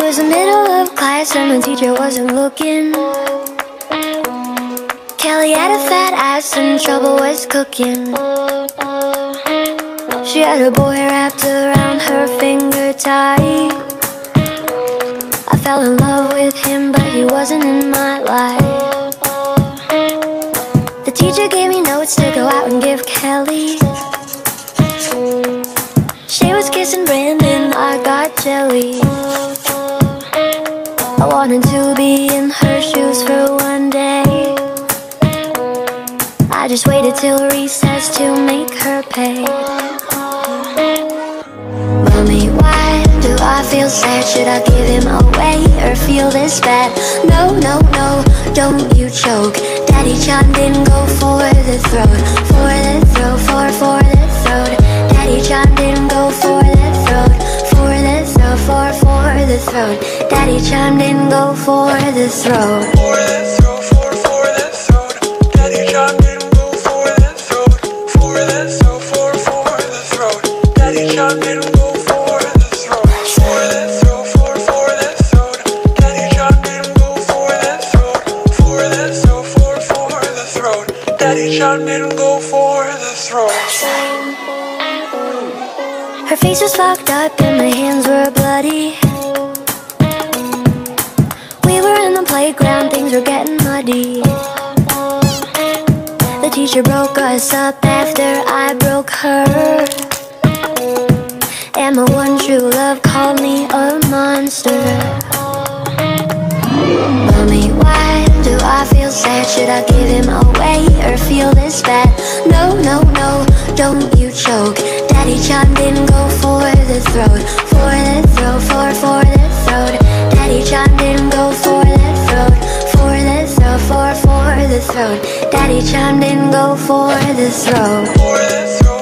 was the middle of class and the teacher wasn't looking. Kelly had a fat ass and trouble was cooking. She had a boy wrapped around her finger tight. I fell in love with him, but he wasn't in my life. The teacher gave me notes to go out and give Kelly. She was kissing Brandon, I got jelly. I wanted to be in her shoes for one day. I just waited till recess to make her pay. Mommy, why do I feel sad? Should I give him away or feel this bad? No, no, no, don't you choke. Daddy John didn't go for the throat. For the throat, for the throat. Daddy John didn't go for the throat. For the throat, for the throat. Daddy John didn't go for the throat. For the throat, for the throat. Daddy John didn't go for the throat. For the throat, for the throat. Daddy John didn't go for the throat. For the throat, for the throat. Daddy John didn't go for the throat. For the throat, for the throat. Daddy John didn't go for the throat. Her face was fucked up and my hands were bloody. We were in the playground, things were getting muddy. The teacher broke us up after I broke her. And my one true love called me a monster. Mommy, why do I feel sad? Should I give him away or feel this bad? No, no, no, don't you choke. Daddy John didn't go for the throat. For the throat, for the throat. Daddy John didn't go for the throat. For the throat, for the throat. Daddy John didn't go for the throat. For the throat.